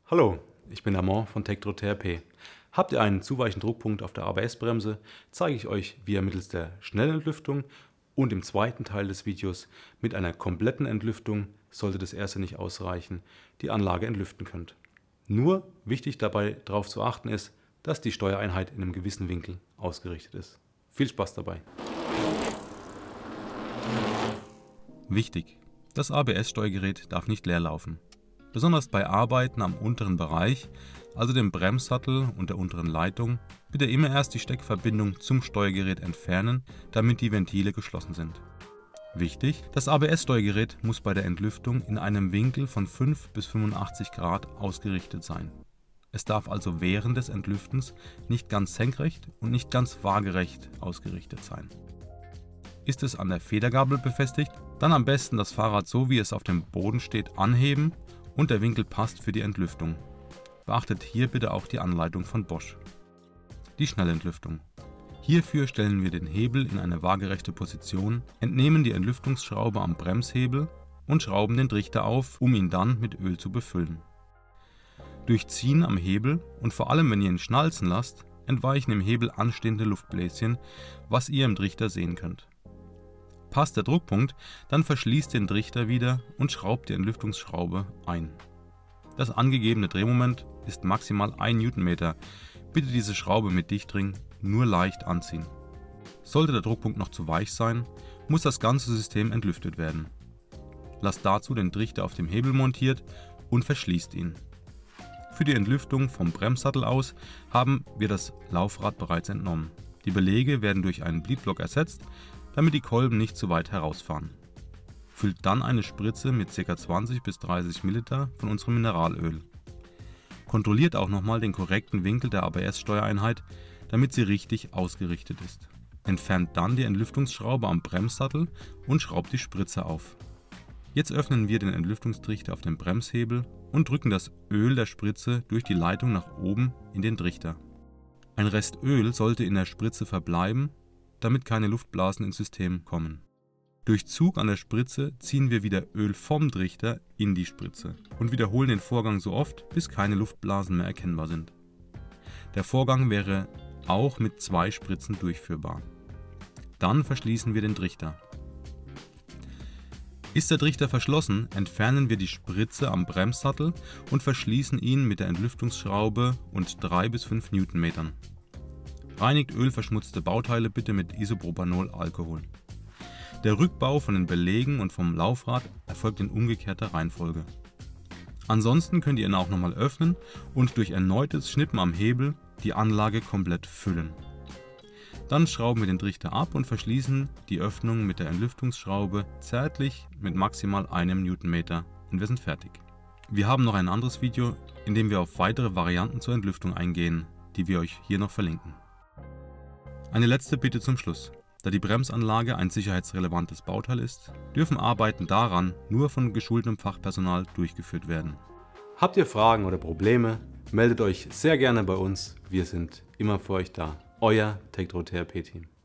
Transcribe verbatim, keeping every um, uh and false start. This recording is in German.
Hallo, ich bin Amon von TectroTherapie. Habt ihr einen zu weichen Druckpunkt auf der A B S-Bremse, zeige ich euch, wie ihr mittels der Schnellentlüftung und im zweiten Teil des Videos mit einer kompletten Entlüftung, sollte das erste nicht ausreichen, die Anlage entlüften könnt. Nur wichtig dabei darauf zu achten ist, dass die Steuereinheit in einem gewissen Winkel ausgerichtet ist. Viel Spaß dabei! Wichtig: Das A B S-Steuergerät darf nicht leer laufen. Besonders bei Arbeiten am unteren Bereich, also dem Bremssattel und der unteren Leitung, bitte immer erst die Steckverbindung zum Steuergerät entfernen, damit die Ventile geschlossen sind. Wichtig: Das A B S-Steuergerät muss bei der Entlüftung in einem Winkel von fünf bis fünfundachtzig Grad ausgerichtet sein. Es darf also während des Entlüftens nicht ganz senkrecht und nicht ganz waagerecht ausgerichtet sein. Ist es an der Federgabel befestigt, dann am besten das Fahrrad so wie es auf dem Boden steht anheben und der Winkel passt für die Entlüftung. Beachtet hier bitte auch die Anleitung von Bosch. Die Schnellentlüftung. Hierfür stellen wir den Hebel in eine waagerechte Position, entnehmen die Entlüftungsschraube am Bremshebel und schrauben den Trichter auf, um ihn dann mit Öl zu befüllen. Durch Ziehen am Hebel und vor allem wenn ihr ihn schnalzen lasst, entweichen im Hebel anstehende Luftbläschen, was ihr im Trichter sehen könnt. Passt der Druckpunkt, dann verschließt den Trichter wieder und schraubt die Entlüftungsschraube ein. Das angegebene Drehmoment ist maximal ein Newtonmeter. Bitte diese Schraube mit Dichtring nur leicht anziehen. Sollte der Druckpunkt noch zu weich sein, muss das ganze System entlüftet werden. Lasst dazu den Trichter auf dem Hebel montiert und verschließt ihn. Für die Entlüftung vom Bremssattel aus haben wir das Laufrad bereits entnommen. Die Belege werden durch einen Bleedblock ersetzt, damit die Kolben nicht zu weit herausfahren. Füllt dann eine Spritze mit ca. zwanzig bis dreißig Milliliter von unserem Mineralöl. Kontrolliert auch nochmal den korrekten Winkel der A B S-Steuereinheit, damit sie richtig ausgerichtet ist. Entfernt dann die Entlüftungsschraube am Bremssattel und schraubt die Spritze auf. Jetzt öffnen wir den Entlüftungstrichter auf dem Bremshebel und drücken das Öl der Spritze durch die Leitung nach oben in den Trichter. Ein Rest Öl sollte in der Spritze verbleiben, damit keine Luftblasen ins System kommen. Durch Zug an der Spritze ziehen wir wieder Öl vom Trichter in die Spritze und wiederholen den Vorgang so oft, bis keine Luftblasen mehr erkennbar sind. Der Vorgang wäre auch mit zwei Spritzen durchführbar. Dann verschließen wir den Trichter. Ist der Trichter verschlossen, entfernen wir die Spritze am Bremssattel und verschließen ihn mit der Entlüftungsschraube und drei bis fünf Newtonmetern. Reinigt ölverschmutzte Bauteile bitte mit Isopropanol-Alkohol. Der Rückbau von den Belegen und vom Laufrad erfolgt in umgekehrter Reihenfolge. Ansonsten könnt ihr ihn auch nochmal öffnen und durch erneutes Schnippen am Hebel die Anlage komplett füllen. Dann schrauben wir den Trichter ab und verschließen die Öffnung mit der Entlüftungsschraube zärtlich mit maximal einem Newtonmeter und wir sind fertig. Wir haben noch ein anderes Video, in dem wir auf weitere Varianten zur Entlüftung eingehen, die wir euch hier noch verlinken. Eine letzte Bitte zum Schluss. Da die Bremsanlage ein sicherheitsrelevantes Bauteil ist, dürfen Arbeiten daran nur von geschultem Fachpersonal durchgeführt werden. Habt ihr Fragen oder Probleme, meldet euch sehr gerne bei uns. Wir sind immer für euch da. Euer TectroTherapie-Team.